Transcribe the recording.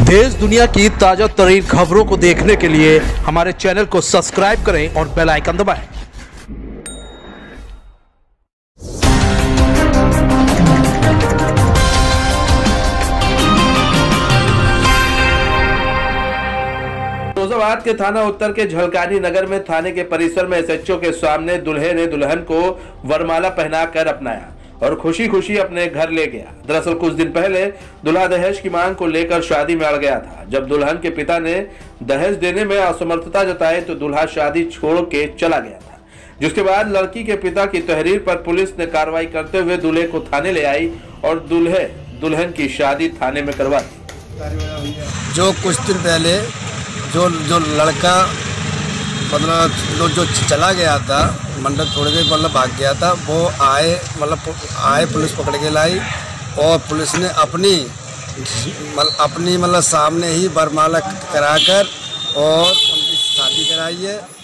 देश दुनिया की ताजा तरीन खबरों को देखने के लिए हमारे चैनल को सब्सक्राइब करें और बेल आइकन दबाएं। फिरोजाबाद के थाना उत्तर के झलकारी नगर में थाने के परिसर में एसएचओ के सामने दूल्हे ने दुल्हन को वरमाला पहनाकर अपनाया और खुशी खुशी अपने घर ले गया। दरअसल कुछ दिन पहले दूल्हा दहेज की मांग को लेकर शादी में अड़ गया था। जब दुल्हन के पिता ने दहेज देने में असमर्थता जताई तो दूल्हा शादी छोड़ के चला गया था, जिसके बाद लड़की के पिता की तहरीर पर पुलिस ने कार्रवाई करते हुए दूल्हे को थाने ले आई और दुल्हन की शादी थाने में करवा दी। जो कुछ दिन पहले जो लड़का मतलब जो चला गया था, मंडप छोड़ के मतलब भाग गया था, वो आए पुलिस पकड़ के लाई और पुलिस ने अपनी मतलब सामने ही वरमाला कराकर और उनकी शादी कराई है।